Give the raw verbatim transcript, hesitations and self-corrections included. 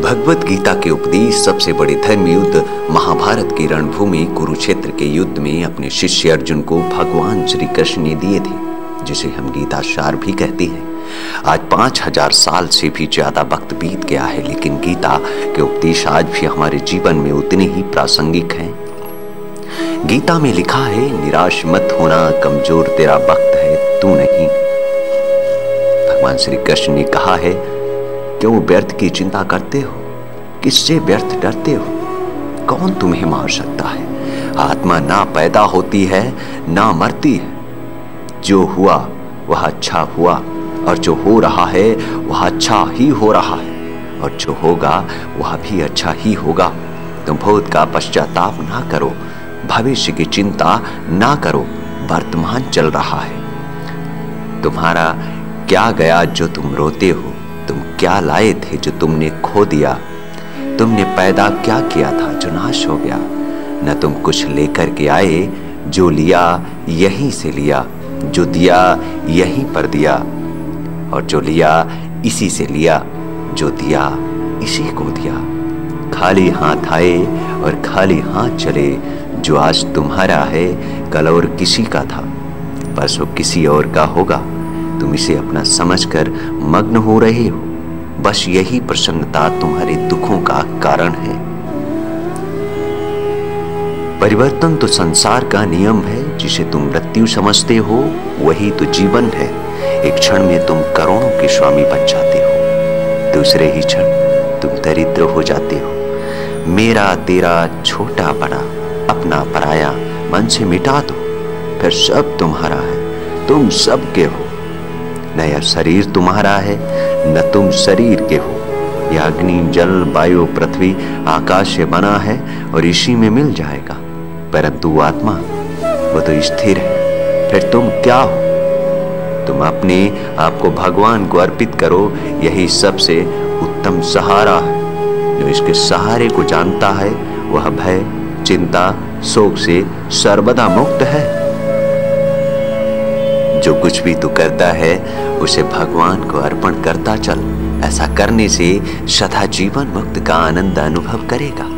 भगवत गीता के उपदेश सबसे बड़े धर्म युद्ध महाभारत की रणभूमि कुरुक्षेत्र के युद्ध में अपने शिष्य अर्जुन को भगवान श्री कृष्ण ने दिए थे, जिसे हम गीता सार भी कहते हैं। आज पांच हजार साल से भी ज्यादा वक्त बीत गया है, लेकिन गीता के उपदेश आज भी हमारे जीवन में उतने ही प्रासंगिक हैं। गीता में लिखा है, निराश मत होना, कमजोर तेरा वक्त है, तू नहीं। भगवान श्री कृष्ण ने कहा है, क्यों व्यर्थ की चिंता करते हो, किससे व्यर्थ डरते हो, कौन तुम्हें मार सकता है। आत्मा ना पैदा होती है ना मरती है। जो हुआ वह अच्छा हुआ, और जो हो रहा है वह अच्छा ही हो रहा है, और जो होगा वह भी अच्छा ही होगा। तुम भूत का पश्चाताप ना करो, भविष्य की चिंता ना करो, वर्तमान चल रहा है। तुम्हारा क्या गया जो तुम रोते हो, तुम क्या लाए थे जो तुमने खो दिया, तुमने पैदा क्या किया था जो नाश हो गया। न तुम कुछ लेकर के आए, जो लिया यहीं से लिया, जो दिया यहीं पर दिया, और जो लिया इसी से लिया, जो दिया इसी को दिया। खाली हाथ आए और खाली हाथ चले। जो आज तुम्हारा है कल और किसी का था, परसों किसी और का होगा। तुम इसे अपना समझकर मग्न हो रहे हो। बस यही प्रसन्नता तुम्हारे दुखों का कारण है। परिवर्तन तो संसार का नियम है। जिसे तुम मृत्यु समझते हो वही तो जीवन है। एक क्षण में तुम करोड़ों के स्वामी बन जाते हो, दूसरे ही क्षण तुम दरिद्र हो जाते हो। मेरा तेरा छोटा बड़ा अपना पराया मन से मिटा दो, फिर सब तुम्हारा है, तुम सबके हो। न यह शरीर तुम्हारा है न तुम शरीर के हो। यह अग्नि जल वायु पृथ्वी आकाश से बना है और इसी में मिल जाएगा, परंतु आत्मा वो तो स्थिर है। फिर तुम क्या हो? तुम अपने आप को भगवान को अर्पित करो। यही सबसे उत्तम सहारा है। जो इसके सहारे को जानता है वह भय चिंता शोक से सर्वदा मुक्त है। जो कुछ भी तू करता है उसे भगवान को अर्पण करता चल। ऐसा करने से सदा जीवन मुक्त का आनंद अनुभव करेगा।